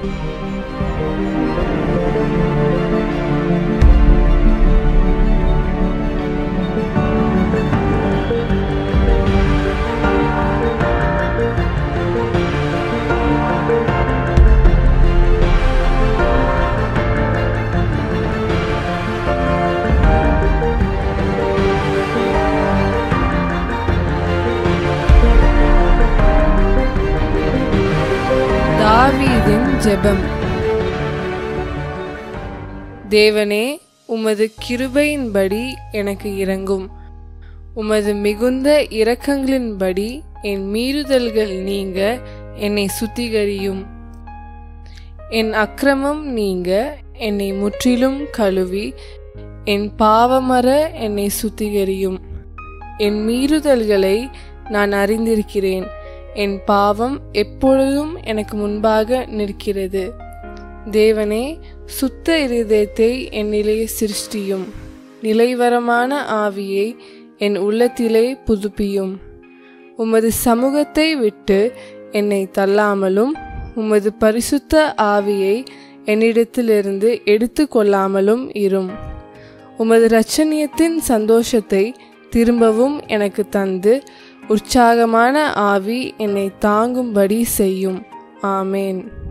தாவீதின் ஜெபம். தேவனே, உமது கிருபையின்படி எனக்கு இரங்கும். உமது மிகுந்த இரக்கங்களின்படி என் மீறுதல்கள் நீங்க என்னை சுத்திகரியும். என் அக்கிரமம் நீங்க என்னை முற்றிலும் கழுவி என் பாவமற என்னை சுத்திகரியும். என் மீறுதல்களை நான் அறிந்திருக்கிறேன். என் பாவம் எப்பொழுதும் எனக்கு முன்பாக நிற்கிறது. தேவனே, சுத்த இருதயத்தை என்னிலே சிருஷ்டியும். நிலைவரமான ஆவியை என் உள்ளத்திலே புதுப்பியும். உமது சமூகத்தை விட்டு என்னை தள்ளாமலும் உமது பரிசுத்த ஆவியை என்னிடத்திலிருந்து எடுத்து கொள்ளாமலும் இரும். உமது இரட்சணியத்தின் சந்தோஷத்தை திரும்பவும் எனக்கு தந்து உற்சாகமான ஆவி என்னை தாங்கும்படி செய்யும். ஆமேன்.